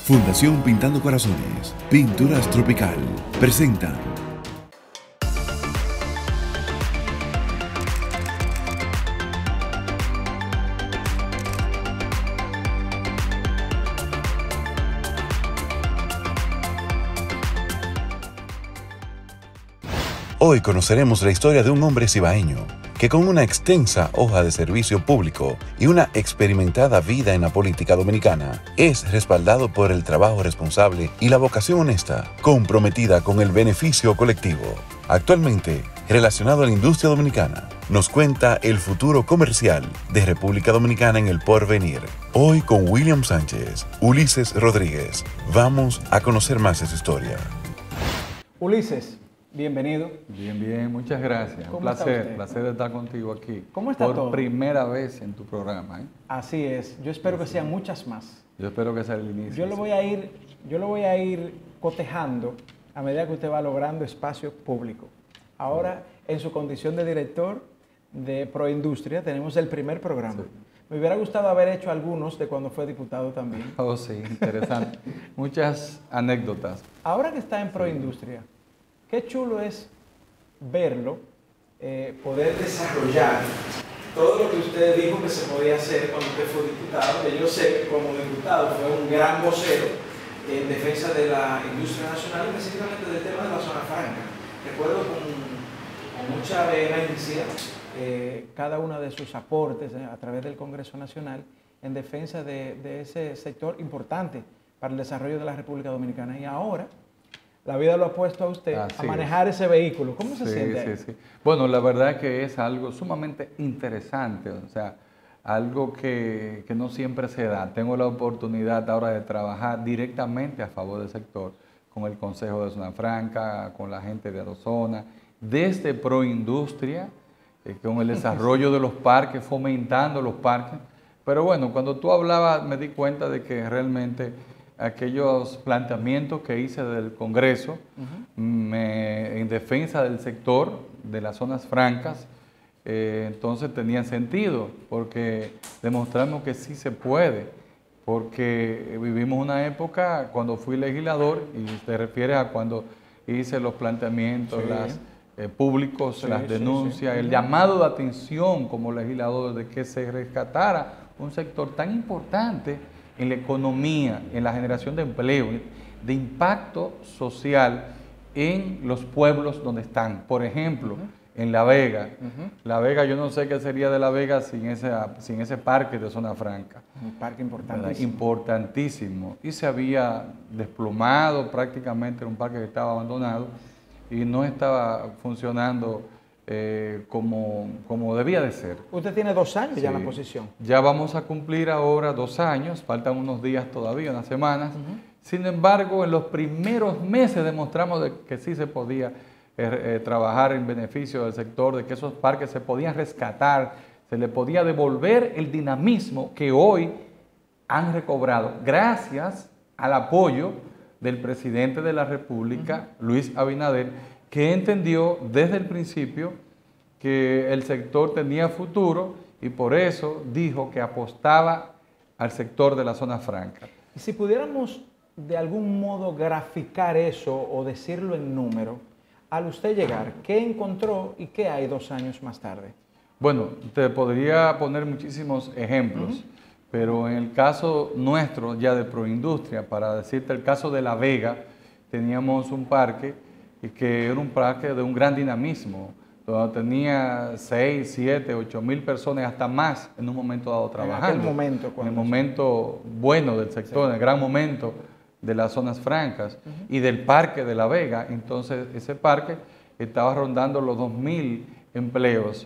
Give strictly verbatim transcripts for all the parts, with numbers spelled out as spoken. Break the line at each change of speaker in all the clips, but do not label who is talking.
Fundación Pintando Corazones, Pinturas Tropical, presentan Hoy conoceremos la historia de un hombre cibaeño que con una extensa hoja de servicio público y una experimentada vida en la política dominicana, es respaldado por el trabajo responsable y la vocación honesta, comprometida con el beneficio colectivo. Actualmente, relacionado a la industria dominicana, nos cuenta el futuro comercial de República Dominicana en el porvenir. Hoy con William Sánchez, Ulises Rodríguez. Vamos a conocer más de su historia.
Ulises, bienvenido.
Bien, bien, muchas gracias. Un placer, placer de estar contigo aquí.
¿Cómo está
Por
todo?
primera vez en tu programa, ¿eh?
Así es. Yo espero que sean muchas más.
Yo espero que sea el inicio.
Yo lo voy a ir, yo lo voy a ir cotejando a medida que usted va logrando espacio público. Ahora, en su condición de director de Proindustria, tenemos el primer programa. Sí. Me hubiera gustado haber hecho algunos de cuando fue diputado también.
Oh, sí, interesante. Muchas anécdotas.
Ahora que está en Proindustria, qué chulo es verlo, eh, poder desarrollar todo lo que usted dijo que se podía hacer cuando usted fue diputado, que yo sé que como diputado fue un gran vocero en defensa de la industria nacional, específicamente del tema de la zona franca. Recuerdo con, con mucha vehemencia eh, cada uno de sus aportes eh, a través del Congreso Nacional en defensa de, de ese sector importante para el desarrollo de la República Dominicana. Y ahora la vida lo ha puesto a usted Así a manejar es. ese vehículo. ¿Cómo se
sí,
siente?
Sí, sí. Bueno, la verdad es que es algo sumamente interesante, o sea, algo que, que no siempre se da. Tengo la oportunidad ahora de trabajar directamente a favor del sector, con el Consejo de Zona Franca, con la gente de Adozona, desde Proindustria, eh, con el desarrollo de los parques, fomentando los parques. Pero bueno, cuando tú hablabas me di cuenta de que realmente aquellos planteamientos que hice del Congreso uh-huh. me, en defensa del sector, de las zonas francas, eh, entonces tenían sentido, porque demostramos que sí se puede, porque vivimos una época cuando fui legislador, y te refieres a cuando hice los planteamientos sí. las, eh, públicos, sí, las denuncias, sí, sí. el uh-huh. llamado de atención como legislador de que se rescatara un sector tan importante en la economía, en la generación de empleo, de impacto social en los pueblos donde están. Por ejemplo, uh-huh. en La Vega. Uh-huh. La Vega, yo no sé qué sería de La Vega sin ese, sin ese parque de Zona Franca.
Un parque importantísimo.
Importantísimo. Y se había desplomado prácticamente, era un parque que estaba abandonado y no estaba funcionando Eh, como, como debía de ser.
Usted tiene dos años sí. ya en la posición.
Ya vamos a cumplir ahora dos años, faltan unos días todavía, unas semanas. Uh-huh. Sin embargo, en los primeros meses demostramos de que sí se podía eh, eh, trabajar en beneficio del sector, de que esos parques se podían rescatar, se le podía devolver el dinamismo que hoy han recobrado gracias al apoyo del presidente de la República, uh-huh. Luis Abinader, que entendió desde el principio que el sector tenía futuro y por eso dijo que apostaba al sector de la zona franca.
Y si pudiéramos de algún modo graficar eso o decirlo en número, al usted llegar, ¿qué encontró y qué hay dos años más tarde?
Bueno, te podría poner muchísimos ejemplos, uh-huh. pero en el caso nuestro ya de Proindustria, para decirte el caso de La Vega, teníamos un parque y que era un parque de un gran dinamismo, donde tenía seis, siete, ocho mil personas, hasta más en un momento dado trabajando.
En aquel momento.
En el momento bueno del sector, sí. en el gran momento de las zonas francas uh-huh. y del parque de La Vega. Entonces ese parque estaba rondando los dos mil empleos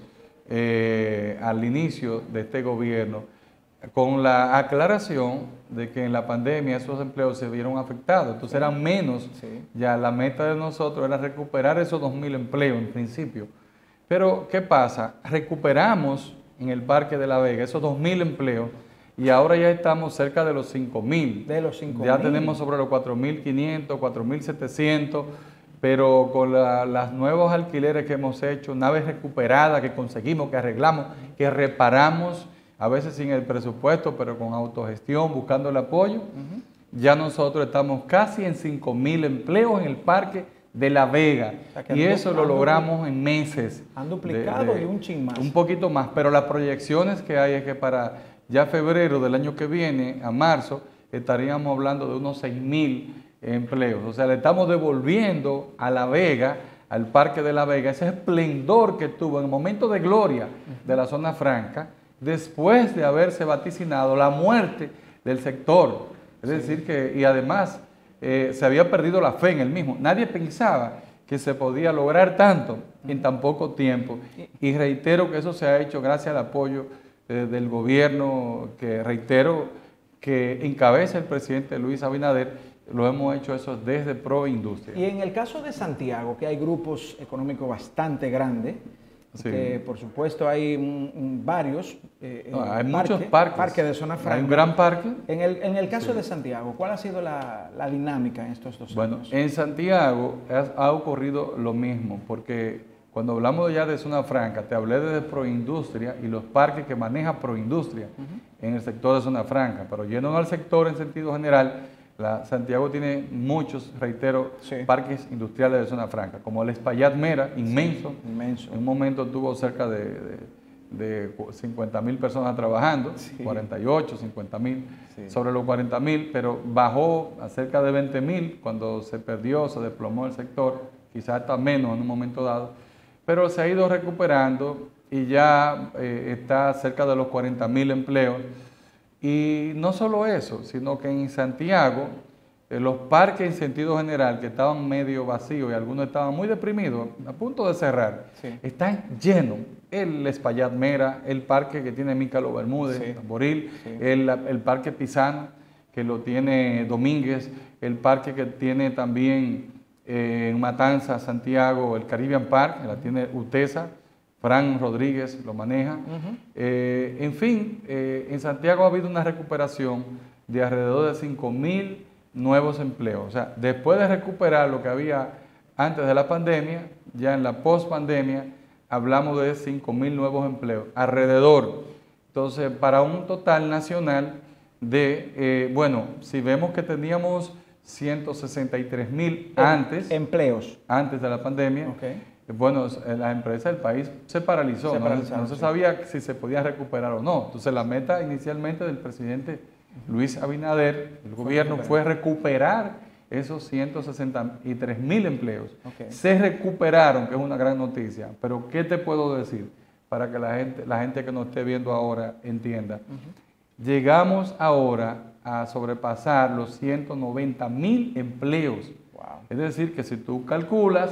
eh, al inicio de este gobierno, con la aclaración de que en la pandemia esos empleos se vieron afectados, entonces sí. eran menos, sí. ya la meta de nosotros era recuperar esos dos mil empleos en principio. Pero ¿qué pasa? Recuperamos en el Parque de La Vega esos dos mil empleos y ahora ya estamos cerca de los cinco mil.
De los cinco mil.
Ya tenemos sobre los cuatro mil quinientos, cuatro mil setecientos, pero con la, las nuevos alquileres que hemos hecho, naves recuperadas que conseguimos, que arreglamos, que reparamos, a veces sin el presupuesto, pero con autogestión, buscando el apoyo, uh-huh. ya nosotros estamos casi en cinco mil empleos en el Parque de La Vega. O sea, y eso lo logramos en meses.
Han duplicado de, de, y un chin más.
Un poquito más, pero las proyecciones que hay es que para ya febrero del año que viene, a marzo, estaríamos hablando de unos seis mil empleos. O sea, le estamos devolviendo a La Vega, al Parque de La Vega, ese esplendor que tuvo en el momento de gloria de la zona franca, después de haberse vaticinado la muerte del sector. Es sí. decir, que, y además eh, se había perdido la fe en el mismo. Nadie pensaba que se podía lograr tanto en tan poco tiempo. Y reitero que eso se ha hecho gracias al apoyo eh, del gobierno, que reitero que encabeza el presidente Luis Abinader. Lo hemos hecho eso desde Proindustria.
Y en el caso de Santiago, que hay grupos económicos bastante grandes, sí. que por supuesto hay un, un, varios
eh, no, hay parque, muchos parques.
Parques de zona franca.
Hay un gran parque.
En el, en el caso sí. de Santiago, ¿cuál ha sido la, la dinámica en estos dos
bueno,
años?
Bueno, en Santiago ha, ha ocurrido lo mismo, porque cuando hablamos ya de zona franca, te hablé de Proindustria y los parques que maneja Proindustria uh-huh. en el sector de zona franca, pero yendo al sector en sentido general, La, Santiago tiene muchos, reitero, sí. parques industriales de zona franca, como el Espaillat Mera, inmenso.
Sí, inmenso.
En un momento tuvo cerca de, de, de cincuenta mil personas trabajando, sí. cuarenta y ocho, cincuenta mil, sí. sobre los cuarenta mil, pero bajó a cerca de veinte mil cuando se perdió, se desplomó el sector, quizás hasta menos en un momento dado, pero se ha ido recuperando y ya eh, está cerca de los cuarenta mil empleos. Y no solo eso, sino que en Santiago, eh, los parques en sentido general, que estaban medio vacíos y algunos estaban muy deprimidos, a punto de cerrar, sí. están llenos. El Espaillat Mera, el parque que tiene Mícalo Bermúdez, sí. Boril, sí. el, el parque Pisano, que lo tiene Domínguez, el parque que tiene también eh, en Matanza, Santiago, el Caribbean Park, que la tiene UTESA, Fran Rodríguez lo maneja. Uh-huh. eh, en fin, eh, en Santiago ha habido una recuperación de alrededor de cinco mil nuevos empleos. O sea, después de recuperar lo que había antes de la pandemia, ya en la post-pandemia, hablamos de cinco mil nuevos empleos alrededor. Entonces, para un total nacional de, eh, bueno, si vemos que teníamos ciento sesenta y tres mil antes.
Empleos.
Antes de la pandemia.
Okay.
Bueno, la empresa del país se paralizó, se
no,
no se sabía si se podía recuperar o no. Entonces la meta inicialmente del presidente Luis Abinader, el gobierno, fue recuperar esos ciento sesenta y tres mil empleos. Okay. Se recuperaron, que es una gran noticia, pero ¿qué te puedo decir? Para que la gente, la gente que nos esté viendo ahora entienda. Uh-huh. Llegamos ahora a sobrepasar los ciento noventa mil empleos. Wow. Es decir, que si tú calculas,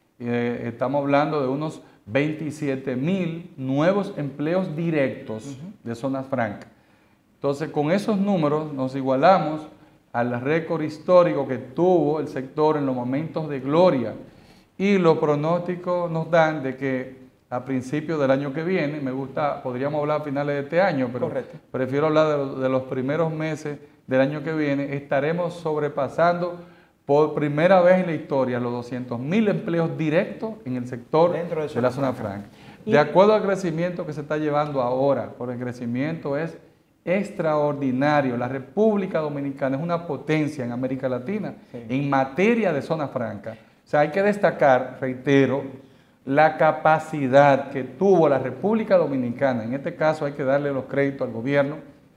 Eh, estamos hablando de unos veintisiete mil nuevos empleos directos uh-huh. de zonas francas. Entonces, con esos números nos igualamos al récord histórico que tuvo el sector en los momentos de gloria. Y los pronósticos nos dan de que a principios del año que viene, me gusta, podríamos hablar a finales de este año, pero Correcto. prefiero hablar de, de los primeros meses del año que viene, estaremos sobrepasando por primera vez en la historia los doscientos mil empleos directos en el sector de, de la zona franca. De acuerdo al crecimiento que se está llevando ahora, por el crecimiento es extraordinario. La República Dominicana es una potencia en América Latina sí. en materia de zona franca. O sea, hay que destacar, reitero, la capacidad que tuvo la República Dominicana, en este caso hay que darle los créditos al gobierno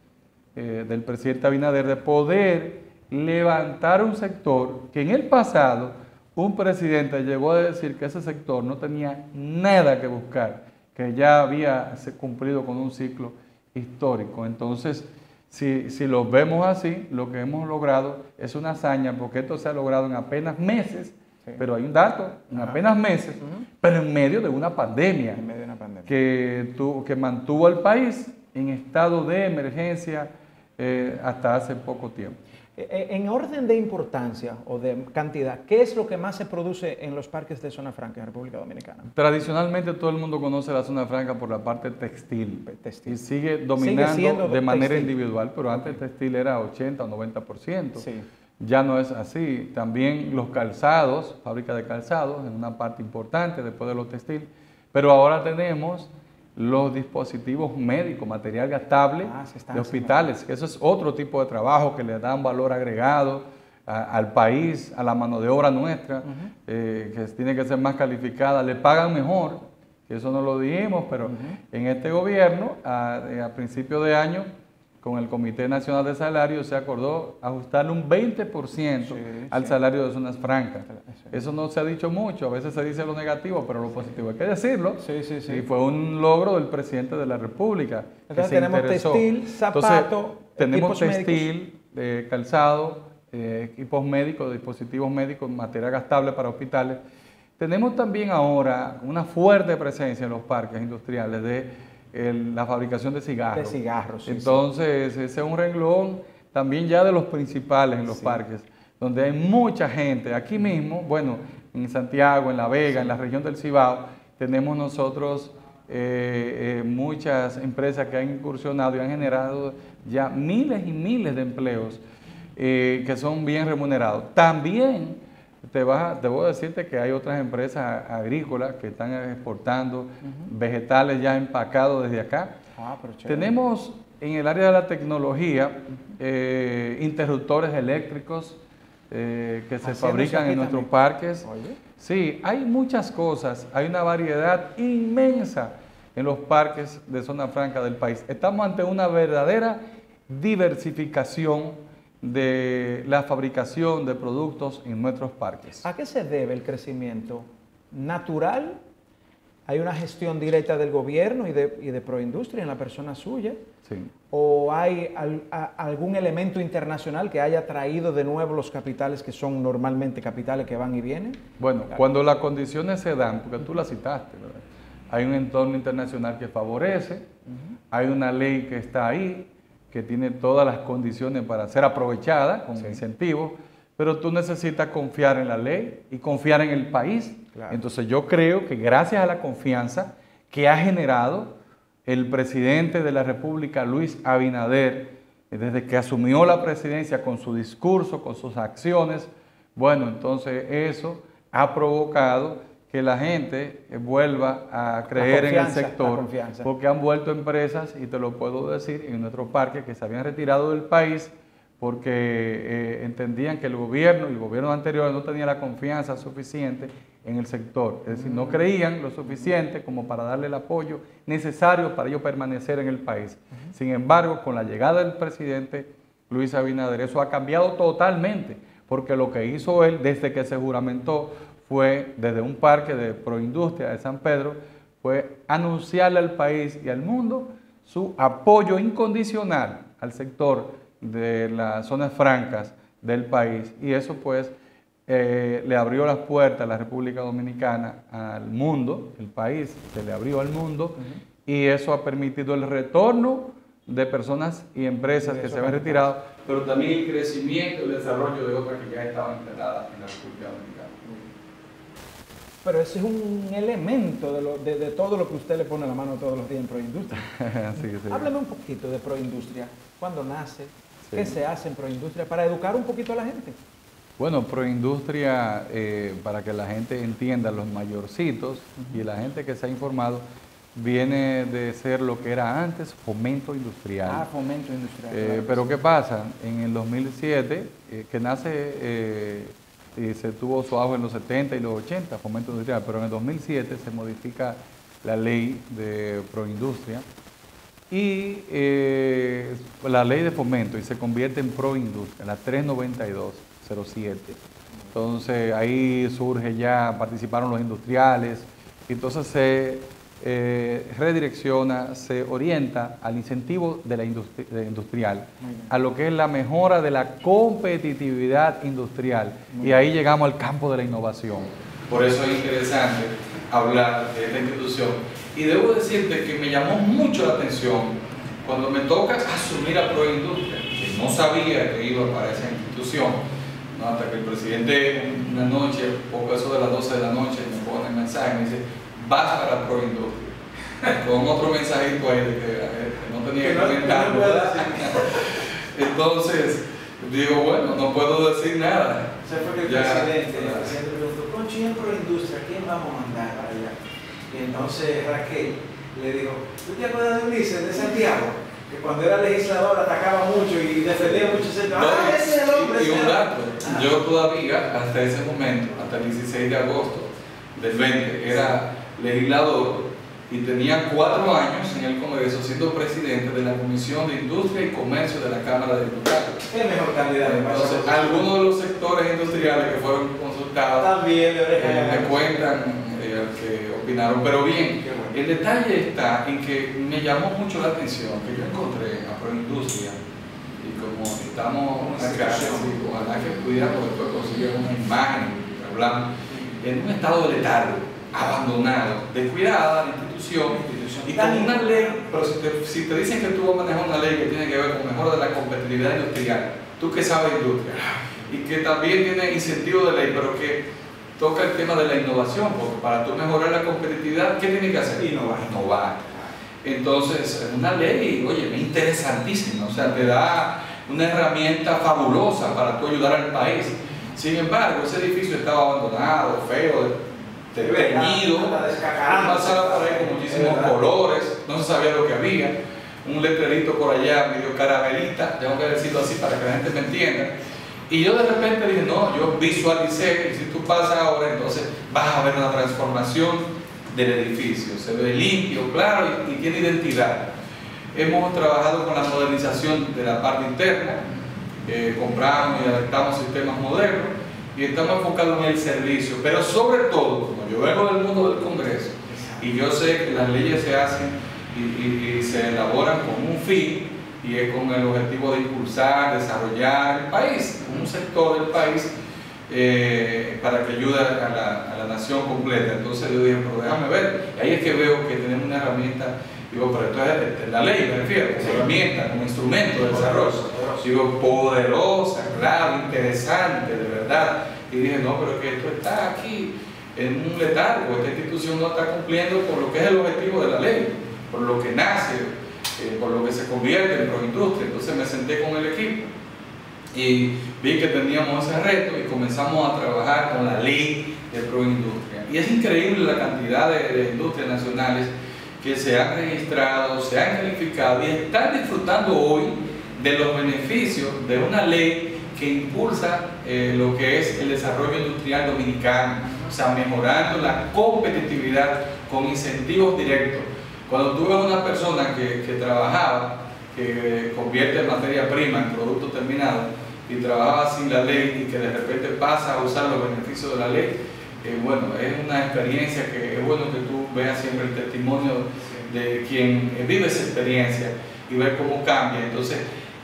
eh, del presidente Abinader, de poder levantar un sector que en el pasado un presidente llegó a decir que ese sector no tenía nada que buscar, que ya había cumplido con un ciclo histórico. Entonces, si, si lo vemos así, lo que hemos logrado es una hazaña, porque esto se ha logrado en apenas meses, sí. pero hay un dato, en Ajá. apenas meses, uh-huh. pero en medio de una pandemia,
en medio de una pandemia.
Que, tu, que mantuvo al país en estado de emergencia eh, hasta hace poco tiempo.
En orden de importancia o de cantidad, ¿qué es lo que más se produce en los parques de zona franca en República Dominicana?
Tradicionalmente todo el mundo conoce la zona franca por la parte textil, textil. y sigue dominando
sigue
de manera
textil.
individual, pero antes el textil era ochenta o noventa por ciento.
Sí.
Ya no es así. También los calzados, fábrica de calzados, en una parte importante después de los textiles, pero ahora tenemos los dispositivos médicos, material gastable
Ah, se están
de hospitales, que eso es otro tipo de trabajo que le dan valor agregado a- al país, a la mano de obra nuestra,
Ujú.
eh, que tiene que ser más calificada, le pagan mejor, que eso no lo dijimos, pero
Ujú.
en este gobierno, a, a principio de año, con el Comité Nacional de Salarios se acordó ajustarle un veinte por ciento
Sí,
al
sí.
salario de zonas francas.
Sí.
Eso no se ha dicho mucho, a veces se dice lo negativo, pero lo positivo hay que decirlo.
Sí, sí, sí.
Y fue un logro del presidente de la República. que
Entonces
se
tenemos
interesó.
textil, zapato,
Entonces, tenemos
equipos
textil, eh, calzado, eh, equipos médicos, dispositivos médicos, material gastable para hospitales. Tenemos también ahora una fuerte presencia en los parques industriales de el- la fabricación de cigarros.
De cigarros, sí,
Entonces, ese es un renglón también ya de los principales en los
Sí.
parques, donde hay mucha gente. Aquí mismo, bueno, en Santiago, en La Vega, en la región del Cibao, tenemos nosotros eh, eh, muchas empresas que han incursionado y han generado ya miles y miles de empleos eh, que son bien remunerados. También te vas a- debo decirte que hay otras empresas agrícolas que están exportando vegetales ya empacados desde acá.
Ah, pero chévere.
Tenemos en el área de la tecnología eh, interruptores eléctricos eh, que se
Haciéndose
fabrican
aquí
en nuestros
también.
parques.
Oye.
Sí, hay muchas cosas, hay una variedad inmensa en los parques de zona franca del país. Estamos ante una verdadera diversificación de la fabricación de productos en nuestros parques.
¿A qué se debe el crecimiento natural? ¿Hay una gestión directa del gobierno y de, y de Proindustria en la persona suya?
Sí.
¿O hay al- a- algún elemento internacional que haya traído de nuevo los capitales que son normalmente capitales que van y vienen?
Bueno, cuando las condiciones se dan, porque tú las citaste, ¿verdad? Hay un entorno internacional que favorece, hay una ley que está ahí, que tiene todas las condiciones para ser aprovechada con incentivos, pero tú necesitas confiar en la ley y confiar en el país.
Claro.
Entonces yo creo que gracias a la confianza que ha generado el presidente de la República, Luis Abinader, desde que asumió la presidencia con su discurso, con sus acciones, bueno, entonces eso ha provocado que la gente eh, vuelva a creer en el
confianza, la
sector,
confianza.
porque han vuelto empresas, y te lo puedo decir, en nuestro parque que se habían retirado del país porque eh, entendían que el gobierno y el gobierno anterior no tenía la confianza suficiente en el sector, es decir, no creían lo suficiente como para darle el apoyo necesario para ellos permanecer en el país. Sin embargo, con la llegada del presidente Luis Abinader, eso ha cambiado totalmente, porque lo que hizo él desde que se juramentó fue, desde un parque de Proindustria de San Pedro, fue anunciarle al país y al mundo su apoyo incondicional al sector de las zonas francas del país. Y eso pues eh, le abrió las puertas a la República Dominicana al mundo, el país se le abrió al mundo, y eso ha permitido el retorno de personas y empresas que se habían retirado, pero también el crecimiento y el desarrollo de otras que ya estaban instaladas en la República Dominicana.
Pero ese es un elemento de, lo- de- de todo lo que usted le pone la mano todos los días en Proindustria.
Sí, sí.
Háblame un poquito de Proindustria. ¿Cuándo nace?
Sí.
¿Qué se hace en Proindustria? Para educar un poquito a la gente.
Bueno, Proindustria, eh, para que la gente entienda, los mayorcitos y la gente que se ha informado, viene de ser lo que era antes Fomento Industrial.
Ah, fomento industrial.
Eh,
claro.
pero ¿qué pasa? En el dos mil siete, eh, que nace eh, y se tuvo su auge en los setenta y los ochenta, Fomento Industrial, pero en el dos mil siete se modifica la ley de Proindustria y eh, la ley de fomento y se convierte en Proindustria, la trescientos noventa y dos cero siete. Entonces ahí surge ya, participaron los industriales, y entonces se eh, redirecciona, se orienta al incentivo de la industri- de industrial, a lo que es la mejora de la competitividad industrial. Y ahí llegamos al campo de la innovación. Por eso es interesante hablar de esta institución. Y debo decirte que me llamó mucho la atención cuando me toca asumir a Proindustria, que no sabía que iba para esa institución, ¿no? Hasta que el presidente una noche, poco eso de las doce de la noche, me pone el mensaje y me dice: vas para Proindustria, con otro mensajito ahí de que, eh, que no tenía que
Que no-
comentar.
que no puedo
¿verdad? Entonces, digo, bueno, no puedo decir nada.
Se fue que el
Ya,
presidente, el
¿verdad?
presidente preguntó, Conchi, en Proindustria, ¿quién vamos a mandar para allá? Y entonces Raquel le dijo, ¿tú te acuerdas de Ulises, de Santiago? Que cuando era legislador atacaba mucho y defendía mucho ese
No,
ah,
y,
ese es el hombre.
y un
ese
dato,
ah.
yo todavía, hasta ese momento, hasta el dieciséis de agosto del veinte, era legislador y tenía cuatro años en el Congreso siendo presidente de la Comisión de Industria y Comercio de la Cámara de Diputados.
¿Qué mejor candidato?
Entonces, algunos de los sectores industriales que fueron consultados
también de
eh, me cuentan eh, que opinaron, pero bien,
bueno.
El detalle está en que me llamó mucho la atención que yo encontré a Proindustria y como estamos acá, sí, ojalá que pudiéramos después conseguir una imagen, hablamos, en un estado de letargo, abandonado, descuidada la institución, institución y con una ley, pero si te, si te dicen que tú vas a manejar una ley que tiene que ver con mejora de la competitividad industrial, tú que sabes de industria, y que también tiene incentivo de ley, pero que toca el tema de la innovación, porque para tú mejorar la competitividad, ¿qué tiene que hacer?
Innovar.
Innovar. Entonces, es una ley, oye, interesantísima, o sea, te da una herramienta fabulosa para tú ayudar al país. Sin embargo, ese edificio estaba abandonado, feo, teñido, pasaba por ahí con muchísimos colores, no se sabía lo que había, un letrerito por allá, medio caramelita, tengo que decirlo así para que la gente me entienda. Y yo de repente dije, no, yo visualicé, y si tú pasas ahora, entonces vas a ver una transformación del edificio. Se ve limpio, claro, y, y tiene identidad. Hemos trabajado con la modernización de la parte interna, eh, compramos y adaptamos sistemas modernos, y estamos enfocados en el servicio. Pero sobre todo, como yo vengo del mundo del Congreso, y yo sé que las leyes se hacen y, y, y se elaboran con un fin, y es con el objetivo de impulsar, desarrollar el país, un sector del país eh, para que ayude a la, a la nación completa. Entonces yo dije, pero déjame ver, y ahí es que veo que tenemos una herramienta, digo, pero esto es la ley, me refiero, como herramienta, como instrumento de desarrollo, digo, poderosa, claro, interesante, de verdad, y dije, no, pero que esto está aquí en un letargo, esta institución no está cumpliendo por lo que es el objetivo de la ley, por lo que nace, Eh, por lo que se convierte en Proindustria. Entonces me senté con el equipo y vi que teníamos ese reto y comenzamos a trabajar con la ley de Proindustria. Y es increíble la cantidad de, de industrias nacionales que se han registrado, se han calificado y están disfrutando hoy de los beneficios de una ley que impulsa eh, lo que es el desarrollo industrial dominicano, o sea, mejorando la competitividad con incentivos directos. Cuando tú ves a una persona que, que trabajaba, que convierte materia prima en producto terminado y trabajaba sin la ley y que de repente pasa a usar los beneficios de la ley, eh, bueno, es una experiencia que es bueno que tú veas siempre el testimonio de quien vive esa experiencia y ver cómo cambia. Entonces,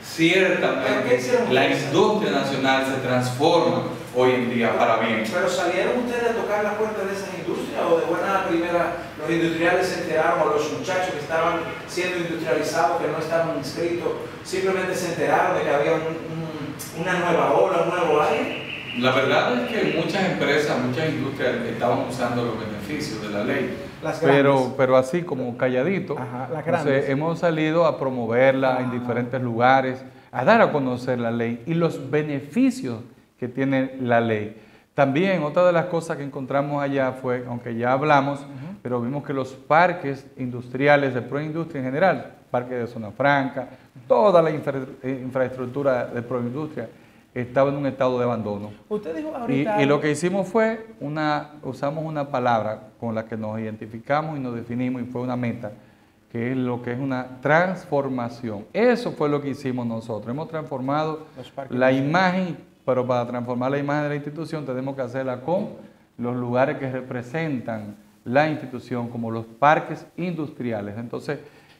ciertamente la industria nacional se transforma hoy en día para bien.
¿Pero salieron ustedes a tocar la puerta de esas industrias o de buena primera los industriales se enteraron o los muchachos que estaban siendo industrializados, que no estaban inscritos, simplemente se enteraron de que había un, un, una nueva ola, un nuevo aire?
La verdad es que muchas empresas, muchas industrias estaban usando los beneficios de la ley.
Las
pero, pero así como calladito.
Ajá, las
Entonces, hemos salido a promoverla ah. en diferentes lugares, a dar a conocer la ley y los beneficios que tiene la ley. También otra de las cosas que encontramos allá fue, aunque ya hablamos, uh-huh. pero vimos que los parques industriales de Proindustria en general, parque de Zona Franca, toda la infra, infraestructura de Proindustria estaba en un estado de abandono.
Usted dijo ahorita...
Y, y lo que hicimos fue, una, usamos una palabra con la que nos identificamos y nos definimos y fue una meta, que es lo que es una transformación. Eso fue lo que hicimos nosotros. Hemos transformado la imagen, pero para transformar la imagen de la institución tenemos que hacerla con los lugares que representan la institución, como los parques industriales. Entonces,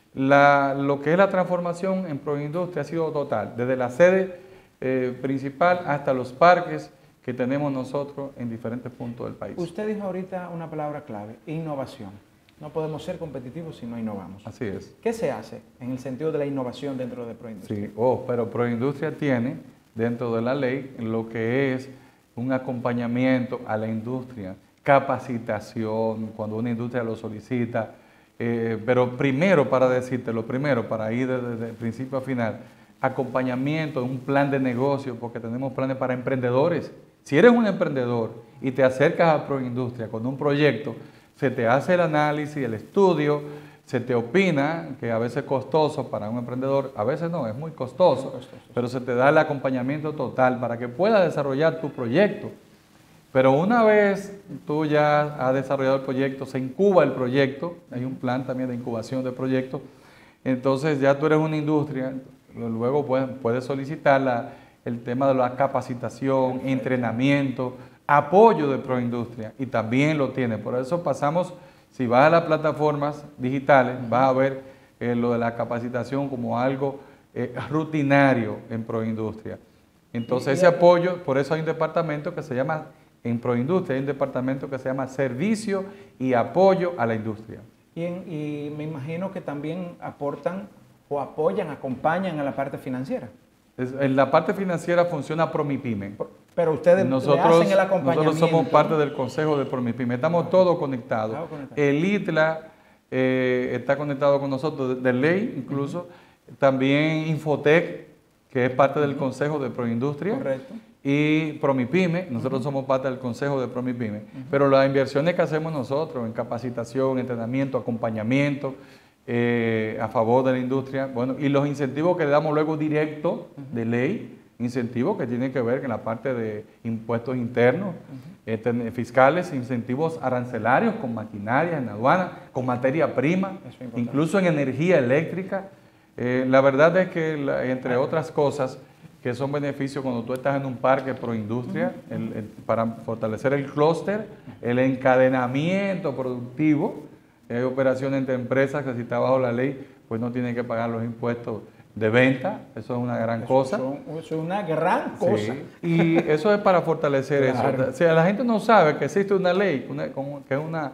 la, lo que es la transformación en Proindustria ha sido total, desde la sede eh, principal hasta los parques que tenemos nosotros en diferentes puntos del país.
Usted dijo ahorita una palabra clave, innovación. No podemos ser competitivos si no innovamos.
Así es.
¿Qué se hace en el sentido de la innovación dentro de Proindustria?
Sí, oh, pero Proindustria tiene dentro de la ley lo que es un acompañamiento a la industria, capacitación, cuando una industria lo solicita, eh, pero primero, para decirte, lo primero, para ir desde, desde principio a final, acompañamiento, un plan de negocio, porque tenemos planes para emprendedores. Si eres un emprendedor y te acercas a Proindustria con un proyecto, se te hace el análisis, el estudio, se te opina que a veces es costoso para un emprendedor, a veces no, es muy costoso,
Muy costoso,
pero se te da el acompañamiento total para que puedas desarrollar tu proyecto. Pero una vez tú ya has desarrollado el proyecto, se incuba el proyecto, hay un plan también de incubación de proyectos, entonces ya tú eres una industria, luego puedes, puedes solicitar la, el tema de la capacitación, entrenamiento, apoyo de Proindustria, y también lo tiene. Por eso pasamos, si vas a las plataformas digitales, vas a ver eh, lo de la capacitación como algo eh, rutinario en Proindustria. Entonces ese apoyo, por eso hay un departamento que se llama, en Proindustria hay un departamento que se llama Servicio y Apoyo a la Industria.
Y, en, y me imagino que también aportan o apoyan, acompañan a la parte financiera.
Es, en la parte financiera funciona Promipyme.
Pero ustedes
nosotros,
le hacen el acompañamiento.
Nosotros somos parte del consejo de Promipyme. Estamos ah, todos conectados. Ah, conectado. El ITLA eh, está conectado con nosotros, de, de ley incluso. Uh-huh. También Infotec, que es parte uh-huh. del consejo de Proindustria.
Correcto.
Y Promipyme, nosotros uh-huh. somos parte del consejo de Promipyme. Uh-huh. Pero las inversiones que hacemos nosotros en capacitación, entrenamiento, acompañamiento, eh, a favor de la industria, bueno, y los incentivos que le damos luego directo uh-huh. de ley, incentivos que tienen que ver con la parte de impuestos internos, uh-huh. eh, fiscales, incentivos arancelarios con maquinaria en aduana, con materia prima, incluso en energía eléctrica. Eh, la verdad es que, la, entre otras cosas, que son beneficios cuando tú estás en un parque Proindustria, uh-huh. el, el, para fortalecer el clúster, el encadenamiento productivo, hay operaciones entre empresas que si está bajo la ley, pues no tienen que pagar los impuestos de venta, eso es una gran
eso
cosa.
Son, eso es una gran cosa.
Sí, y eso es para fortalecer claro. eso. O sea, la gente no sabe que existe una ley, una, que es una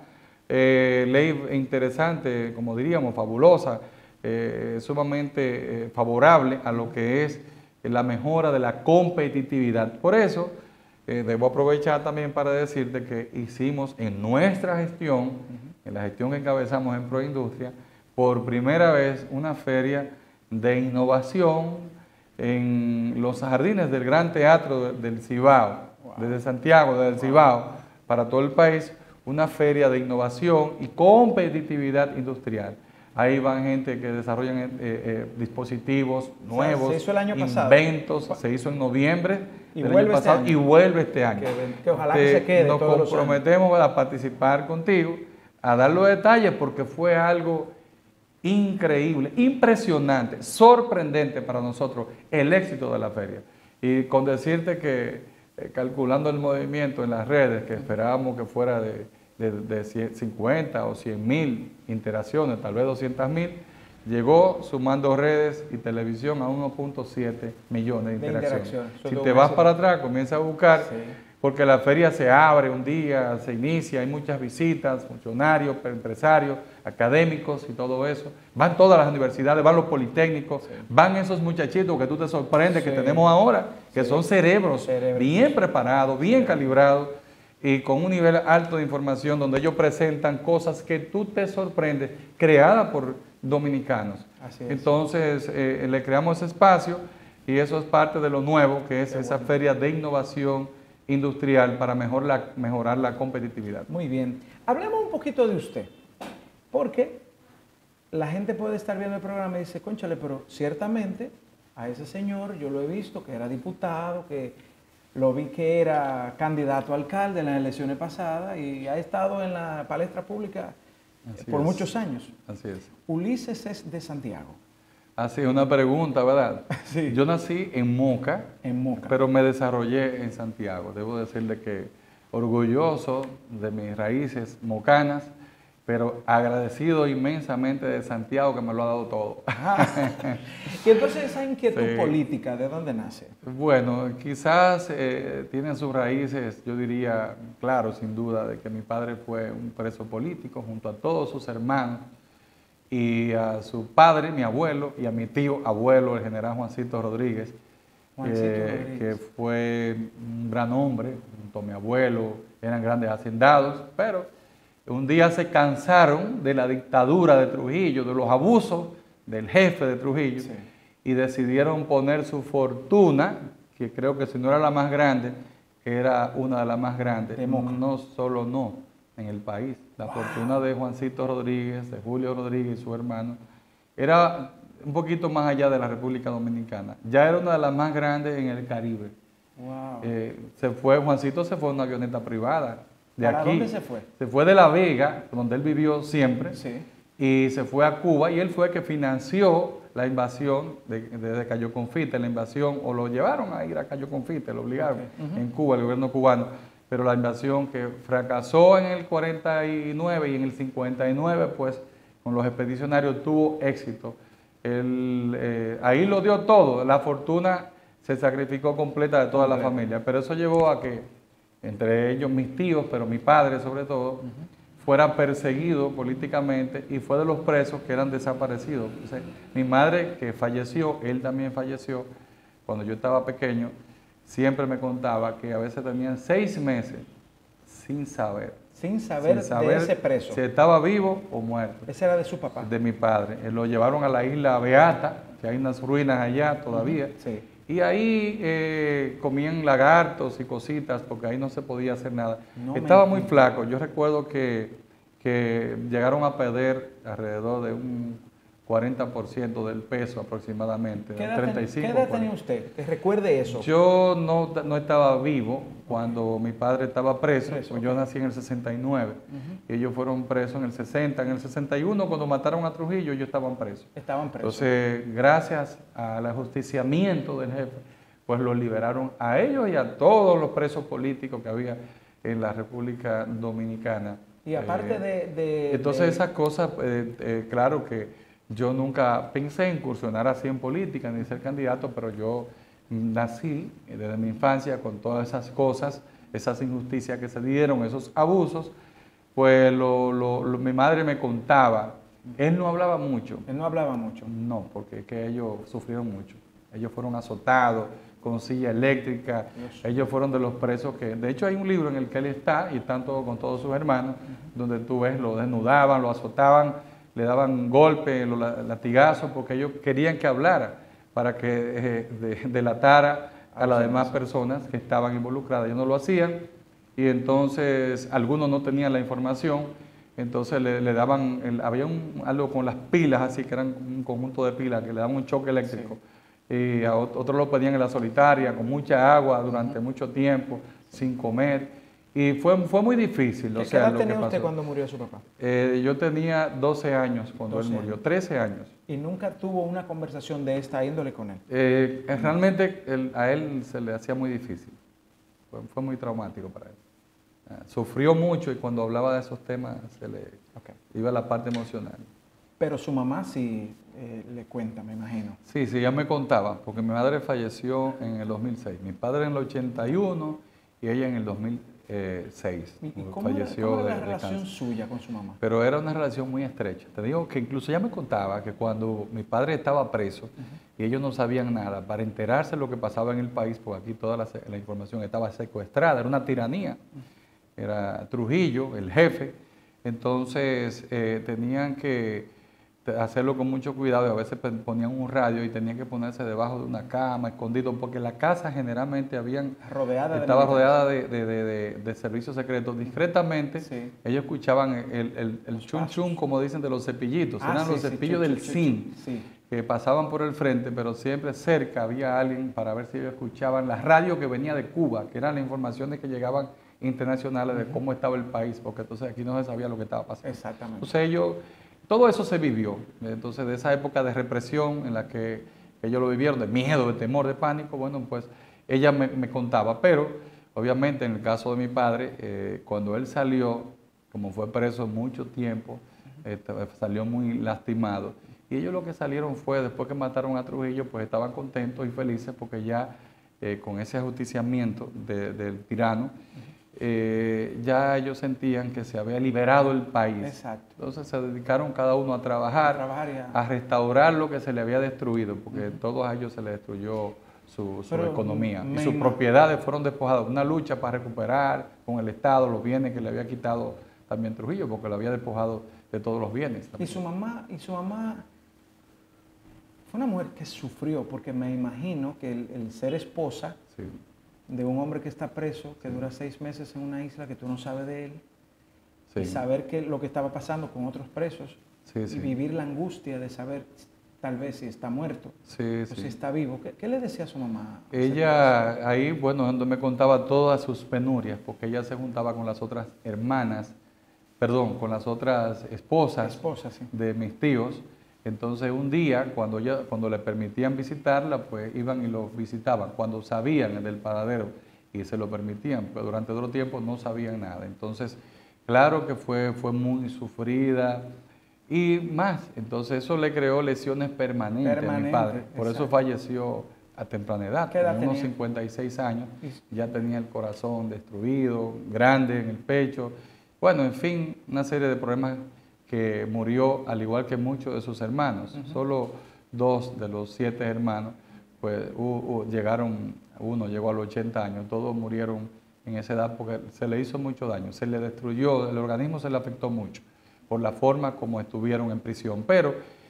eh, ley interesante, como diríamos, fabulosa, eh, sumamente eh, favorable a lo que es la mejora de la competitividad. Por eso, eh, debo aprovechar también para decirte que hicimos en nuestra gestión, uh-huh. en la gestión que encabezamos en Proindustria, por primera vez una feria de innovación en los jardines del Gran Teatro del Cibao, wow. desde Santiago, desde el Cibao, wow. para todo el país, una feria de innovación y competitividad industrial. Ahí van gente que desarrollan eh, eh, dispositivos nuevos,
se hizo el año pasado.
Inventos, se hizo en noviembre
y
del
vuelve
año pasado
este año.
y vuelve este año.
Que, que ojalá
Te,
que se quede.
Nos
todos
comprometemos los a participar contigo, a dar los detalles porque fue algo increíble, impresionante, sorprendente para nosotros el éxito de la feria. Y con decirte que eh, calculando el movimiento en las redes, que esperábamos que fuera de... de, de cincuenta o cien mil interacciones, tal vez doscientas mil, llegó sumando redes y televisión a uno punto siete millones de interacciones. De interacción. Si te vas para atrás, comienza a buscar, sí. porque la feria se abre un día, se inicia, hay muchas visitas, funcionarios, empresarios, académicos y todo eso. Van todas las universidades, van los politécnicos, sí. van esos muchachitos que tú te sorprendes sí. que tenemos ahora, que sí. son cerebros Cerebro. bien preparados, bien sí. calibrados, y con un nivel alto de información donde ellos presentan cosas que tú te sorprendes, creadas por dominicanos. Así es. Entonces, eh, le creamos ese espacio y eso es parte de lo nuevo, que es Qué esa bueno. feria de innovación industrial para mejor la, mejorar la competitividad.
Muy bien. Hablemos un poquito de usted, porque la gente puede estar viendo el programa y dice, cónchale, pero ciertamente a ese señor yo lo he visto, que era diputado, que... Lo vi que era candidato a alcalde en las elecciones pasadas y ha estado en la palestra pública Así por es. muchos años.
Así es.
Ulises es de Santiago.
Así, una pregunta, ¿verdad?
Sí.
Yo nací en Moca,
en Moca,
pero me desarrollé en Santiago. Debo decirle que orgulloso de mis raíces mocanas, pero agradecido inmensamente de Santiago que me lo ha dado todo.
Y entonces esa inquietud sí. política, ¿de dónde nace?
Bueno, quizás eh, tienen sus raíces, yo diría, claro, sin duda, de que mi padre fue un preso político junto a todos sus hermanos y a su padre, mi abuelo, y a mi tío abuelo, el general Juancito Rodríguez,
Juancito
eh,
Rodríguez.
que fue un gran hombre, junto a mi abuelo, eran grandes hacendados, pero... Un día se cansaron de la dictadura de Trujillo, de los abusos del jefe de Trujillo, sí. y decidieron poner su fortuna, que creo que si no era la más grande, era una de las más grandes.
De Moca.
No solo no, en el país. La wow. fortuna de Juancito Rodríguez, de Julio Rodríguez y su hermano, era un poquito más allá de la República Dominicana. Ya era una de las más grandes en el Caribe.
Wow.
Eh, se fue, Juancito se fue en una avioneta privada. De
¿Para
aquí,
dónde se fue?
Se fue de La Vega, donde él vivió siempre,
sí.
y se fue a Cuba, y él fue el que financió la invasión de, de, de Cayo Confite, la invasión, o lo llevaron a ir a Cayo Confite, lo obligaron okay. uh-huh. en Cuba, el gobierno cubano, pero la invasión que fracasó en el cuarenta y nueve y en el cincuenta y nueve, pues con los expedicionarios tuvo éxito. Él, eh, ahí lo dio todo, la fortuna se sacrificó completa de toda Completa. la familia, pero eso llevó a que, entre ellos mis tíos, pero mi padre sobre todo, uh-huh. fuera perseguido políticamente y fue de los presos que eran desaparecidos. Entonces, mi madre, que falleció, él también falleció cuando yo estaba pequeño, siempre me contaba que a veces tenían seis meses sin saber.
Sin saber, sin saber de ese preso.
Si estaba vivo o muerto.
Ese era de su papá.
De mi padre. Él lo llevaron a la isla Beata, que hay unas ruinas allá todavía.
Uh-huh. Sí.
Y ahí eh, comían lagartos y cositas, porque ahí no se podía hacer nada. No Estaba muy flaco. Yo recuerdo que, que llegaron a perder alrededor de un cuarenta por ciento del peso aproximadamente.
¿Qué edad,
treinta y cinco,
¿qué edad tenía usted? Que recuerde eso.
Yo no, no estaba vivo cuando mi padre estaba preso. preso. Pues yo nací en el sesenta y nueve. Uh-huh. Y ellos fueron presos en el sesenta. En el sesenta y uno, cuando mataron a Trujillo, ellos estaban presos.
Estaban presos.
Entonces, gracias al ajusticiamiento del jefe, pues los liberaron a ellos y a todos los presos políticos que había en la República Dominicana.
Y aparte eh, de, de...
Entonces,
de...
esas cosas, eh, eh, claro que yo nunca pensé en incursionar así en política ni ser candidato, pero yo nací desde mi infancia con todas esas cosas, esas injusticias que se dieron, esos abusos, pues lo, lo, lo, mi madre me contaba. Él no hablaba mucho.
Él no hablaba mucho.
No, porque es que ellos sufrieron mucho. Ellos fueron azotados con silla eléctrica. Dios. Ellos fueron de los presos que... De hecho, hay un libro en el que él está, y están todos con todos sus hermanos, uh-huh. donde tú ves, lo desnudaban, lo azotaban, le daban golpes, los latigazos, porque ellos querían que hablara, para que eh, de, delatara a las demás personas que estaban involucradas. Ellos no lo hacían, y entonces algunos no tenían la información, entonces le, le daban, el, había un, algo con las pilas, así que eran un conjunto de pilas, que le daban un choque eléctrico, sí. y a otros lo pedían en la solitaria, con mucha agua, durante uh-huh. mucho tiempo, sin comer. Y fue, fue muy difícil.
¿Qué
o sea,
edad
lo
tenía
que pasó.
usted cuando murió su papá?
Eh, yo tenía doce años cuando doce él murió, trece años.
¿Y nunca tuvo una conversación de esta índole con él?
Eh, realmente él, a él se le hacía muy difícil. Fue, fue muy traumático para él. Uh, sufrió mucho y cuando hablaba de esos temas se le okay. iba la parte emocional.
Pero su mamá sí eh, le cuenta, me imagino.
Sí, sí, ya me contaba, porque mi madre falleció en el dos mil seis. Mi padre en el ochenta y uno y ella en el dos mil seis.
¿Y cómo falleció era, cómo era la de, relación de suya con su mamá?
Pero era una relación muy estrecha. Te digo que incluso ella me contaba que cuando mi padre estaba preso uh-huh. y ellos no sabían nada, para enterarse de lo que pasaba en el país, porque aquí toda la, la información estaba secuestrada, era una tiranía. Uh-huh. Era Trujillo, el jefe. Entonces eh, tenían que hacerlo con mucho cuidado y a veces ponían un radio y tenían que ponerse debajo de una cama, escondido, porque la casa generalmente habían,
rodeada
estaba
de
rodeada de, de, de, de, de servicios secretos. Discretamente, sí. ellos escuchaban el, el, el chun chun, como dicen, de los cepillitos. Ah, Eran sí, los sí, cepillos chun, del chun, zinc, sí. que pasaban por el frente, pero siempre cerca había alguien para ver si ellos escuchaban la radio que venía de Cuba, que eran las informaciones que llegaban internacionales de uh-huh. cómo estaba el país, porque entonces aquí no se sabía lo que estaba pasando.
Exactamente.
Entonces ellos... Todo eso se vivió, entonces de esa época de represión en la que ellos lo vivieron, de miedo, de temor, de pánico, bueno, pues ella me, me contaba, pero obviamente en el caso de mi padre, eh, cuando él salió, como fue preso mucho tiempo, eh, salió muy lastimado, y ellos lo que salieron fue, después que mataron a Trujillo, pues estaban contentos y felices porque ya eh, con ese ajusticiamiento de, del tirano, Eh, ya ellos sentían que se había liberado el país.
Exacto.
Entonces se dedicaron cada uno a trabajar, a, trabajar a... a restaurar lo que se le había destruido, porque uh-huh. todos a ellos se les destruyó su, su economía y sus propiedades fueron despojadas. Una lucha para recuperar con el Estado los bienes que le había quitado también Trujillo, porque lo había despojado de todos los bienes.
También. Y su mamá, y su mamá fue una mujer que sufrió, porque me imagino que el, el ser esposa sí. de un hombre que está preso, que dura seis meses en una isla que tú no sabes de él,
Sí.
Y saber que lo que estaba pasando con otros presos
Sí,
y
sí.
vivir la angustia de saber tal vez si está muerto
Sí,
o
sí.
si está vivo. ¿Qué, qué le decía a su mamá?
Ella ahí, bueno, donde me contaba todas sus penurias, porque ella se juntaba con las otras hermanas, perdón, con las otras esposas
Esposa, sí.
de mis tíos. Entonces un día, cuando, ella, cuando le permitían visitarla, pues iban y lo visitaban. Cuando sabían del paradero y se lo permitían, pero durante otro tiempo no sabían nada. Entonces, claro que fue, fue muy sufrida y más. Entonces eso le creó lesiones permanentes,
Permanente,
a mi padre. Por
exacto.
eso falleció a temprana edad,
¿Qué edad
con unos
tenía?
cincuenta y seis años. Ya tenía el corazón destruido, grande en el pecho. Bueno, en fin, una serie de problemas que murió al igual que muchos de sus hermanos. Uh-huh. Solo dos de los siete hermanos pues uh, uh, llegaron, uno llegó a los ochenta años, todos murieron en esa edad porque se le hizo mucho daño, se le destruyó, el organismo se le afectó mucho por la forma como estuvieron en prisión. Pero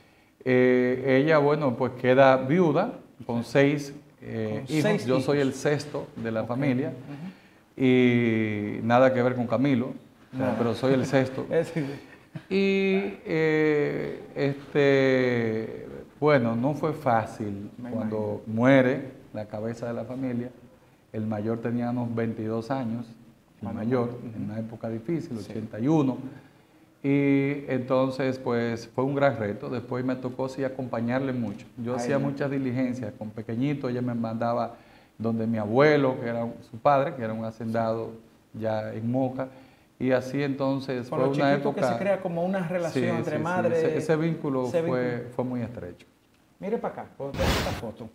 eh, ella, bueno, pues queda viuda con seis eh,
con
hijos.
Seis
Yo
hijos.
soy el sexto de la
Okay.
familia
Uh-huh.
y nada que ver con Camilo, o sea,
No.
pero soy el sexto. Y eh, este, bueno, no fue fácil.
Me
cuando
imagino.
muere la cabeza de la familia. El mayor tenía unos veintidós años, el
Cuando
mayor,
muere.
en una época difícil,
Sí.
ochenta y uno. Y entonces, pues fue un gran reto. Después me tocó sí acompañarle mucho. Yo
Ay,
hacía
no.
muchas diligencias con pequeñito. Ella me mandaba donde mi abuelo, que era su padre, que era un hacendado ya en Moca. Y así entonces
Con
fue
los
una
chiquitos
época...
que se crea como una relación
Sí,
entre
sí, sí.
madre.
Ese, ese vínculo
ese
fue,
vínculo.
fue muy estrecho.
Mire para acá, ponte esta foto.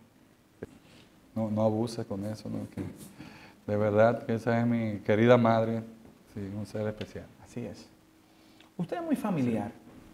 No, no abuse con eso, ¿no? Que de verdad que esa es mi querida madre, sí, un ser especial.
Así es. Usted es muy familiar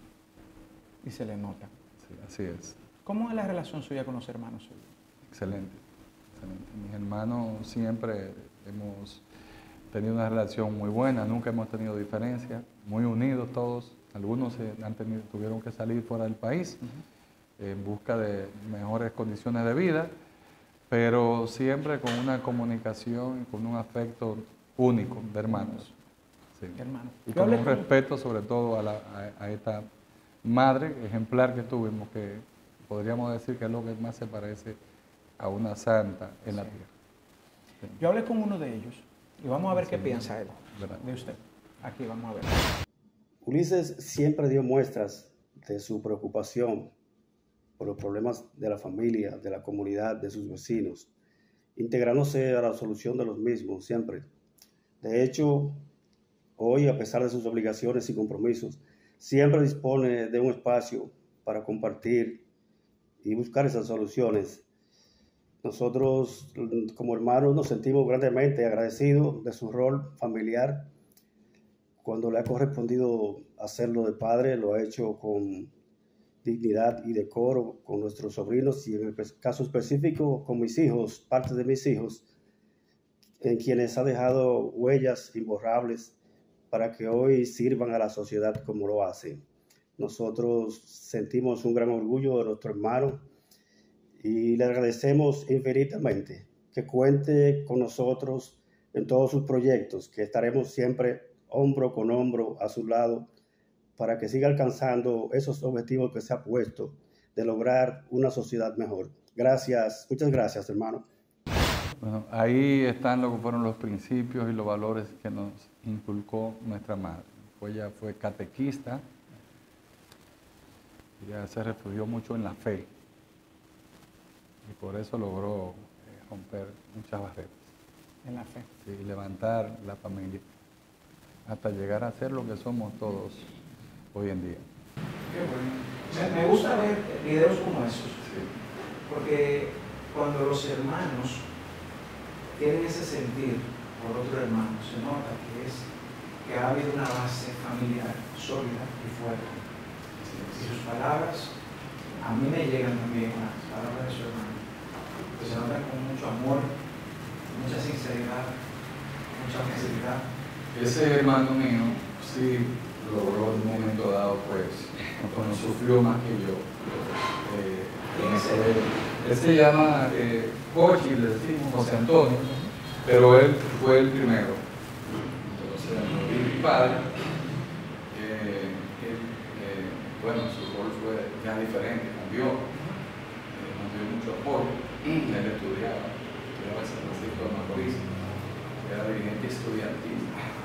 y se le nota.
Sí, así es.
¿Cómo es la relación suya con los hermanos suyos?
Excelente, excelente. Mis hermanos siempre hemos tenido una relación muy buena, nunca hemos tenido diferencias, muy unidos todos. Algunos eh, han tenido, tuvieron que salir fuera del país uh-huh. en busca de mejores condiciones de vida, pero siempre con una comunicación y con un afecto único de hermanos. Sí.
Hermano.
Y
Yo
con un
con...
respeto sobre todo a, la, a, a esta madre ejemplar que tuvimos, que podríamos decir que es lo que más se parece a una santa en sí. la tierra. Sí.
Yo hablé con uno de ellos y vamos a ver
sí,
qué piensa él
¿verdad?
de usted. Aquí vamos a ver.
Ulises siempre dio muestras de su preocupación por los problemas de la familia, de la comunidad, de sus vecinos, integrándose a la solución de los mismos siempre. De hecho, hoy, a pesar de sus obligaciones y compromisos, siempre dispone de un espacio para compartir y buscar esas soluciones. Nosotros, como hermanos, nos sentimos grandemente agradecidos de su rol familiar. Cuando le ha correspondido hacerlo de padre, lo ha hecho con dignidad y decoro con nuestros sobrinos y en el caso específico con mis hijos, parte de mis hijos, en quienes ha dejado huellas imborrables para que hoy sirvan a la sociedad como lo hacen. Nosotros sentimos un gran orgullo de nuestro hermano y le agradecemos infinitamente que cuente con nosotros en todos sus proyectos, que estaremos siempre hombro con hombro a su lado para que siga alcanzando esos objetivos que se ha puesto de lograr una sociedad mejor. Gracias, muchas gracias, hermano.
Bueno, ahí están lo que fueron los principios y los valores que nos inculcó nuestra madre. Pues ella fue catequista, ella se refugió mucho en la fe y por eso logró eh, romper muchas barreras.
En la fe.
Sí, levantar la familia hasta llegar a ser lo que somos todos hoy en día.
Qué bueno. Me, me gusta ver videos como esos,
sí.
porque cuando los hermanos tienen ese sentir por otro hermano, se nota que, es, que ha habido una base familiar sólida y fuerte. Sí. Y sus palabras a mí me llegan también las palabras de su hermano, que se notan con mucho amor, mucha sinceridad, mucha facilidad.
Ese hermano mío sí logró en un momento dado, pues, cuando sufrió más que yo. Eh, él, él se llama eh, Cochi, le decimos José Antonio, pero él fue el primero. Entonces, mi padre, bueno, su rol fue ya diferente, cambió, eh, nos dio mucho apoyo. Él estudiaba, estudiaba en San Francisco de Macorís, era dirigente estudiantil.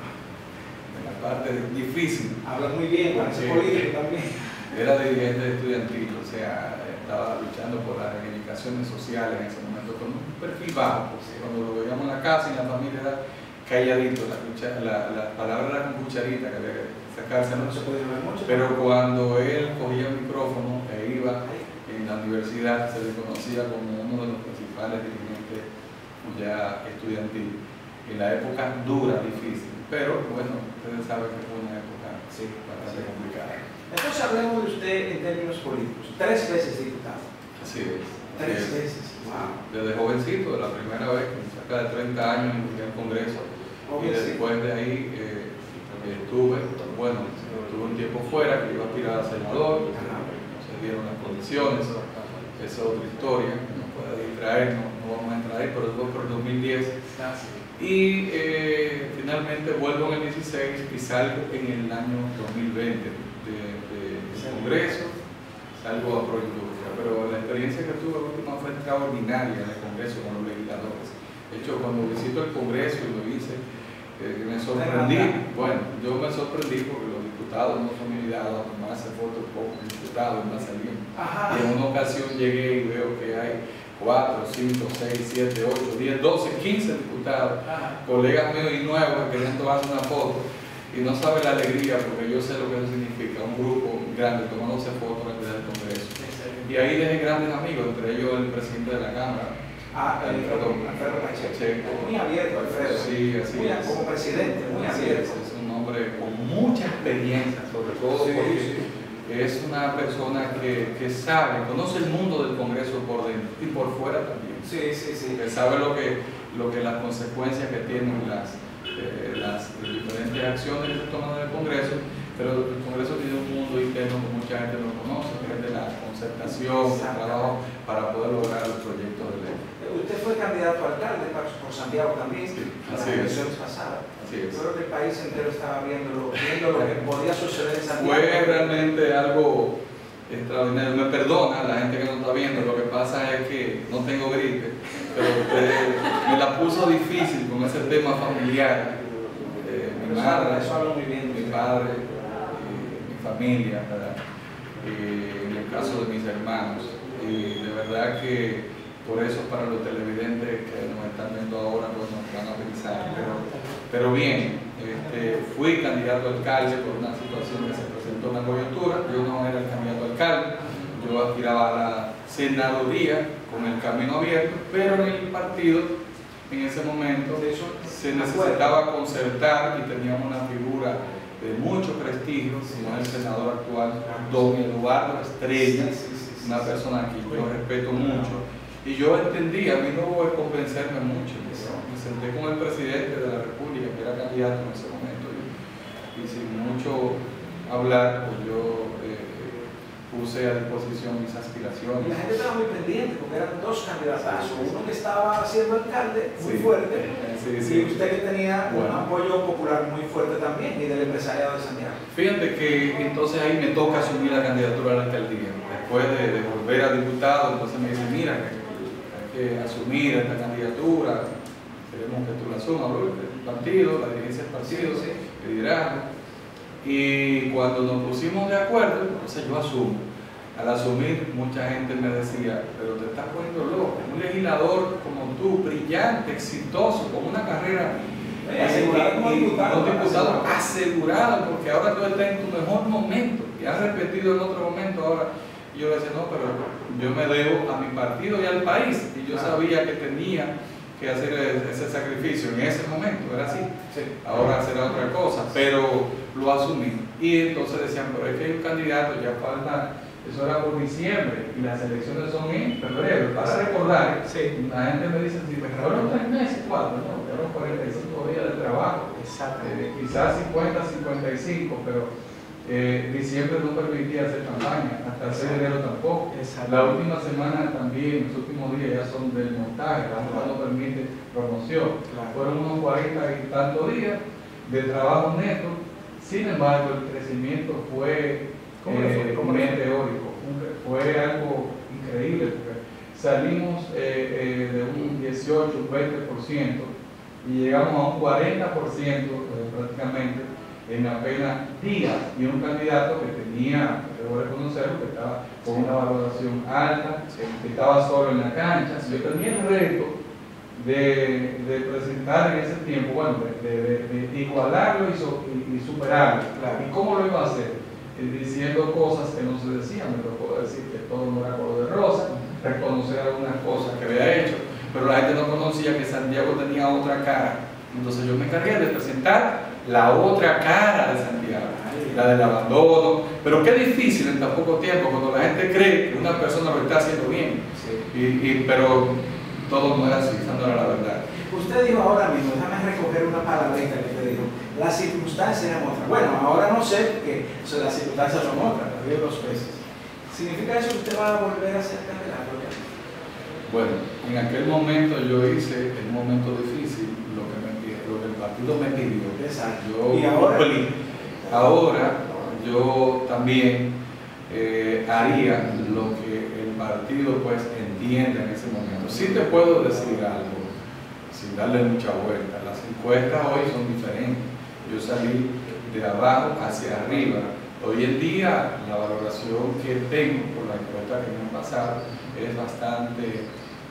En la parte difícil.
Habla muy bien, parece político también.
Era dirigente estudiantil, o sea, estaba luchando por las reivindicaciones sociales en ese momento, con un perfil bajo, porque cuando lo veíamos en la casa y en la familia era calladito, la, cuchara, la, la palabra era con cucharita, que había que sacarse,
no se podía ver mucho.
Pero cuando él cogía el micrófono e iba en la universidad, se le conocía como uno de los principales dirigentes ya estudiantil, en la época dura, difícil, pero bueno, ustedes saben que fue una época sí, bastante sí. complicada.
Entonces hablemos de usted en términos políticos. Tres veces diputado.
Así es.
Tres
sí.
veces. Wow.
Desde jovencito, de la primera vez, con cerca de treinta años en el Congreso. Y después de ahí eh, estuve, bueno, estuve un tiempo fuera, que iba a aspirar a senador, no se dieron las condiciones. Esa es otra historia, que nos puede distraer, no, no vamos a entrar ahí, pero después por el dos mil diez. Y eh, finalmente vuelvo en el dieciséis y salgo en el año dos mil veinte. De, de, del Congreso, salgo a Proindustria, pero la experiencia que tuve última fue extraordinaria en el Congreso con los legisladores. De hecho, cuando visito el Congreso y lo hice, eh, me sorprendí, bueno, yo me sorprendí porque los diputados no son muy dados a tomarse fotos con diputados en la salida. Y en una ocasión llegué y veo que hay cuatro, cinco, seis, siete, ocho, diez, doce, quince diputados, Ajá. colegas míos y nuevos que querían tomarse una foto. Y no sabe la alegría, porque yo sé lo que eso significa, un grupo grande tomándose fotos en el Congreso. Y ahí dejé grandes amigos, entre ellos el presidente de la Cámara.
Ah, Alfredo, Alfredo Pacheco. Muy abierto, Alfredo.
Sí, así
muy,
es.
Como presidente, muy
así
abierto.
Es, es un hombre con mucha experiencia, sobre todo sí, porque sí. es una persona que, que sabe, conoce el mundo del Congreso por dentro y por fuera también.
Sí, sí, sí.
Que sabe lo que, lo que las consecuencias que tienen las Eh, las diferentes acciones que se toman en el Congreso, pero el Congreso tiene un mundo interno que mucha gente no conoce, que es de la concertación, del trabajo para poder lograr los proyectos de ley.
Usted fue candidato a alcalde por Santiago también,
sí,
en las elecciones pasadas.
Así es.
Creo que el país entero estaba viendo, viendo lo que podía suceder en Santiago.
Fue realmente algo extraordinario. Me perdona la gente que no está viendo, lo que pasa es que no tengo gripe, pero eh, me la puso difícil con ese tema familiar. Eh, mi madre,
eso habla muy bien,
mi padre, eh, mi familia, ¿verdad? Eh, en el caso de mis hermanos. Y de verdad que por eso para los televidentes que nos están viendo ahora, pues nos van a pensar. Pero, pero bien, este, fui candidato a alcalde por una situación que se presentó en la coyuntura. Yo no era el candidato a alcalde, yo aspiraba a la senaduría con el camino abierto, pero en el partido en ese momento se necesitaba concertar y teníamos una figura de mucho prestigio, como es el senador actual, don Eduardo Estrella, una persona que yo respeto mucho. Y yo entendí, a mí no hubo que convencerme mucho, ¿no? Me senté con el presidente de la República, que era candidato en ese momento, y, y sin mucho hablar, pues yo eh, puse a disposición mis aspiraciones.
Y la gente estaba muy pendiente, porque eran dos candidatos, uno que estaba siendo alcalde muy sí, fuerte, sí, sí, y usted que tenía bueno. un apoyo popular muy fuerte también, y del empresariado de Santiago.
Fíjate que entonces ahí me toca asumir la candidatura a la alcaldía. Después de, de volver a diputado, entonces me dice, mira, que asumir esta candidatura, queremos que tú la asumas, el partido, la dirigencia del partido, sí, sí. el liderazgo. Y cuando nos pusimos de acuerdo, entonces yo asumo. Al asumir, mucha gente me decía, pero te estás poniendo loco, un legislador como tú, brillante, exitoso, con una carrera
eh, asegurada como diputado,
diputado asegurada, porque ahora tú estás en tu mejor momento, y has repetido en otro momento ahora. Y yo decía, no, pero yo me debo a mi partido y al país, y yo sabía que tenía que hacer ese sacrificio en ese momento, era así. Sí. Ahora será otra cosa, pero lo asumí. Y entonces decían, pero es que hay un candidato, ya falta, eso era por diciembre, y las elecciones son en febrero. Para recordar, sí. la gente me dice, si me fueron tres meses, cuatro, no, fueron cuarenta y cinco días de trabajo. Exacto. Eh, quizás cincuenta, cincuenta y cinco, pero Eh, diciembre no permitía hacer campaña, hasta el seis de enero tampoco. La última semana también, los últimos días ya son del montaje, la Junta no permite promoción. Claro. Fueron unos cuarenta y tantos días de trabajo neto, sin embargo el crecimiento fue
¿Cómo le fue?
eh,
¿Cómo le fue?
meteórico. Fue algo increíble porque salimos eh, eh, de un dieciocho, un veinte por ciento y llegamos a un cuarenta por ciento eh, prácticamente en apenas días, y un candidato que tenía, debo reconocerlo, que estaba con una valoración alta, que estaba solo en la cancha. Yo tenía el reto de, de presentar en ese tiempo, bueno, de, de, de, de igualarlo y, so, y, y superarlo.
Claro.
¿Y cómo lo iba a hacer? Eh, diciendo cosas que no se decían. Me tocó decir que todo no era color de rosa, reconocer algunas cosas que había hecho, pero la gente no conocía que Santiago tenía otra cara. Entonces yo me encargué de presentar la otra cara de Santiago, la del abandono. Pero qué difícil en tan poco tiempo, cuando la gente cree que una persona lo está haciendo bien.
Sí.
Y, y, pero todo no era así, esa no era la verdad.
Usted dijo ahora mismo, déjame recoger una palabrita que usted dijo, las circunstancias eran otras. Bueno, ahora no sé, porque o sea, las circunstancias son otras, las río dos veces. ¿Significa eso que usted va a volver a ser candidato?
Bueno, en aquel momento yo hice, en un momento difícil, lo que, me, lo que el partido me pidió.
Exacto.
Yo
¿Y ahora?
cumplí. Ahora yo también eh, haría lo que el partido pues entiende en ese momento. Sí te puedo decir algo, sin darle mucha vuelta. Las encuestas hoy son diferentes. Yo salí de abajo hacia arriba. Hoy en día la valoración que tengo por la encuesta que me han pasado es bastante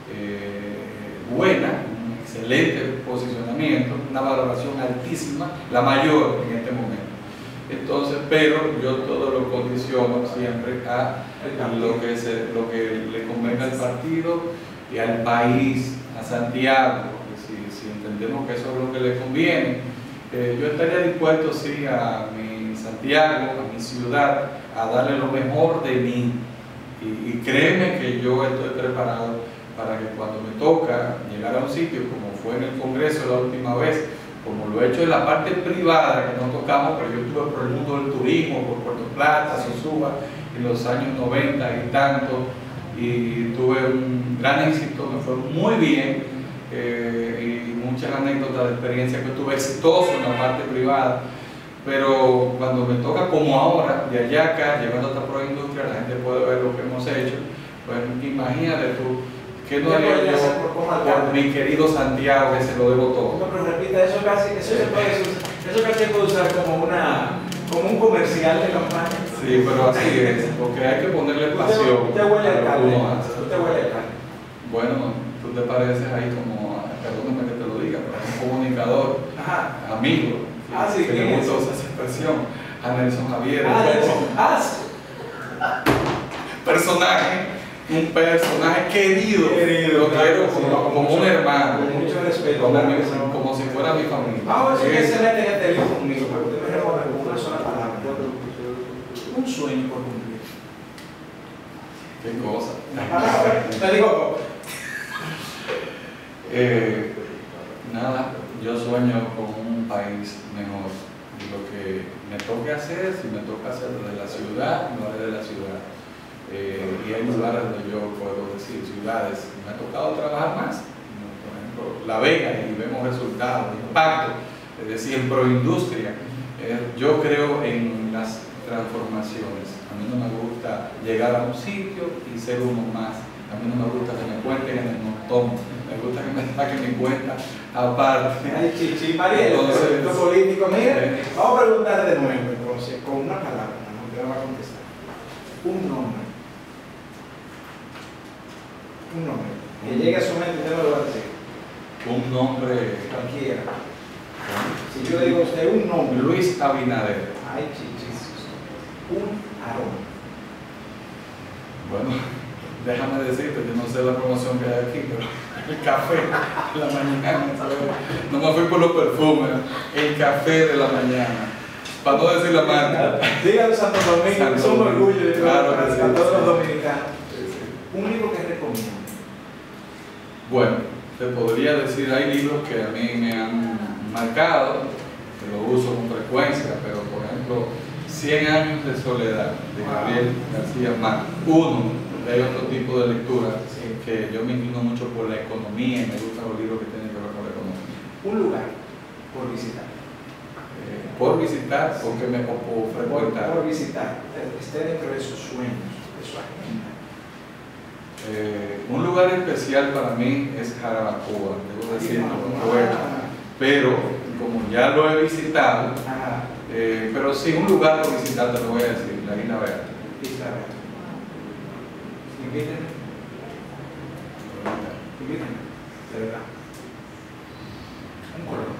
eh, buena, un excelente posicionamiento, una valoración altísima, la mayor en este momento. Entonces, pero yo todo lo condiciono siempre a lo que, se, lo que le convenga al partido y al país, a Santiago. Si, si entendemos que eso es lo que le conviene, eh, yo estaría dispuesto, sí, a mi Santiago, a mi ciudad, a darle lo mejor de mí. Y, y créeme que yo estoy preparado para que cuando me toca llegar a un sitio, como fue en el Congreso la última vez, como lo he hecho en la parte privada, que no tocamos, pero yo estuve por el mundo del turismo, por Puerto Plata, Sosúa, en los años noventa y tanto, y tuve un gran éxito, me fue muy bien, eh, y muchas anécdotas de experiencia que tuve exitoso en la parte privada. Pero cuando me toca, como ahora, de allá a acá, llegando hasta Proindustria, la gente puede ver lo que hemos hecho. Pues imagínate tú, ¿qué no haría yo por mi querido Santiago, que se lo debo todo?
No, pero repita, eso casi, eso se puede usar, eso casi se puede usar como, una, como un comercial de campaña.
Sí, pero así es, porque hay que ponerle pasión.
Usted huele al carne,
Usted
usted huele al carne.
Bueno, tú te pareces ahí como, perdóname que te lo diga, pero un comunicador,
Ajá.
amigo.
Ah, sí,
que
¿quién
me
es?
gustó esa expresión, a Nelson Javier.
Ah,
el
Nelson. Ah, sí.
personaje, un personaje querido,
Querido,
lo
claro,
quiero
sí,
como,
con
como
mucho-
un hermano,
con mucho respeto,
como,
claro
mi-
que sí.
como si fuera mi familia.
Vamos a ver si
Es-
usted se mete en este lío conmigo, para que usted me responda con una sola palabra. Un sueño por cumplir.
Qué cosa.
Una palabra. Te digo,
Eh, nada, yo sueño con un país mejor. Y lo que me toque hacer, si me toca hacer de la ciudad, lo haré de la ciudad. Eh, y hay lugares donde yo puedo decir, ciudades, me ha tocado trabajar más. Por ejemplo, La Vega, y vemos resultados, impacto. Es decir, en Proindustria. Eh, yo creo en las transformaciones. A mí no me gusta llegar a un sitio y ser uno más. A mí no me gusta que me cuenten en el montón. Me gusta que me saquen mi cuenta aparte.
ay, chichi, Mariel,
Entonces,
los políticos, mira,
eh,
vamos a preguntar de nuevo, entonces, con una palabra, no te va a contestar. Un nombre. Un nombre. Que llegue a su mente, usted no lo va a decir.
Un nombre.
Cualquiera. Si yo le digo a usted un nombre,
Luis Abinader.
ay, chichis, un aroma.
Bueno, déjame decirte, yo no sé la promoción que hay aquí, pero el café de la mañana, no me fui por los perfumes, el café de la mañana, para no decir la marca.
Dígalo Santo Domingo,
Santo
que son un
Domingo.
orgullo de
Claro que
a,
sí,
a todos
sí.
los dominicanos.
Sí, sí.
Un libro que recomiendo.
Bueno, te podría decir, hay libros que a mí me han marcado, que lo uso con frecuencia, pero por ejemplo, cien años de soledad, de Gabriel García Márquez. Uno, hay otro tipo de lectura,
Sí.
que yo me inclino mucho por la economía y me gustan los libros que tienen que ver con la economía.
Un lugar por visitar.
Eh, ¿Por visitar o, que me, o por frecuentar?
Por, por visitar, esté dentro de sus sueños, de su agenda.
Eh, un lugar especial para mí es Jarabacoa, debo decirlo,
Ah,
bueno, pero como ya lo he visitado,
ah,
eh, pero sí, un lugar por visitar te lo voy a decir, la Isla Verde.
Isla Verde. Invítenme. Invítenme, de verdad. Un color.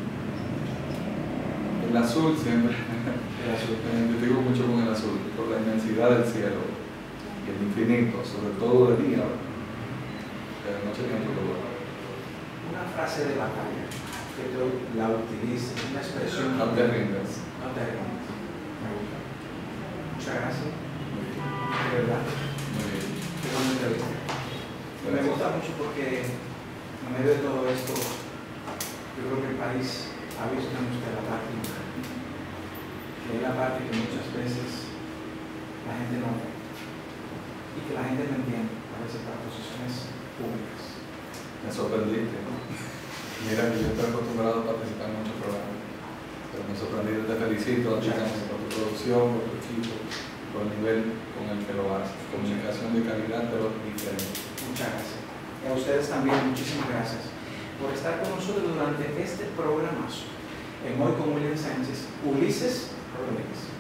El azul siempre,
El azul.
me identifico mucho con el azul, por la inmensidad del cielo y el infinito, sobre todo de día, de noche tiene otro color.
Una frase de batalla que tú la utilices, una expresión.
No te rindas.
No te rindas. Me gusta. Muchas gracias. De verdad.
Muy bien.
Qué buena entrevista. Me gusta mucho porque en medio de todo esto, yo creo que el país ha visto en usted la parte humana, que es la parte que muchas veces la gente no ve y que la gente no entiende a veces para posiciones públicas.
Me sorprendiste, ¿no? Mira que yo estoy acostumbrado a participar en muchos programas, pero me sorprendiste, te felicito a ti también por tu producción, por tu equipo, por el nivel con el que lo haces. Comunicación de calidad, pero diferente.
Muchas gracias. Y a ustedes también, muchísimas gracias por estar con nosotros durante este programazo en Hoy con William Sánchez, Ulises Rodríguez.